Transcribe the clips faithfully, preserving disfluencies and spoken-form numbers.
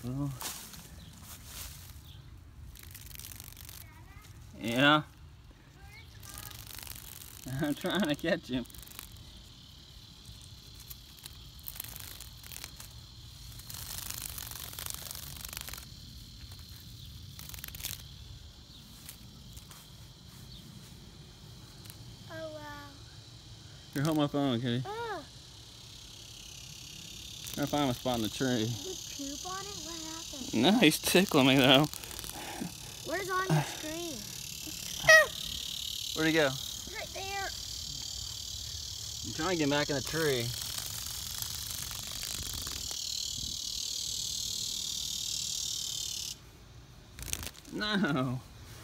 Well, yeah. I'm trying to catch him. Oh wow. Here, hold my phone, okay? Oh. Trying to find a spot in the tree. Did he poop on it? What happened? No, he's tickling me though. Where's on your screen? Where'd he go? Right there. I'm trying to get back in the tree. No.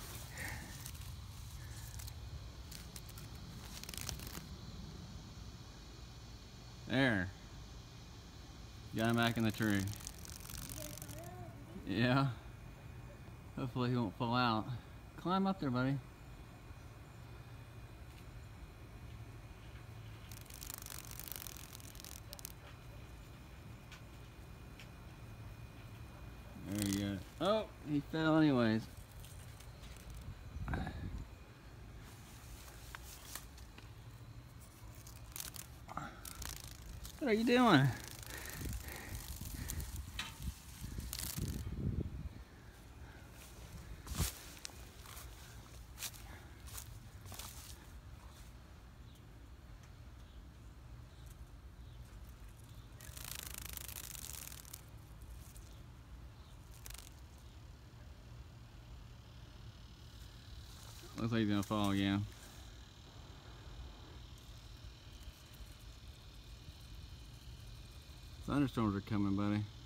There. Got him back in the tree. Yeah. Hopefully he won't fall out. Climb up there, buddy. There you go. Oh, he fell anyways. What are you doing? Looks like he's gonna fall again. Thunderstorms are coming, buddy.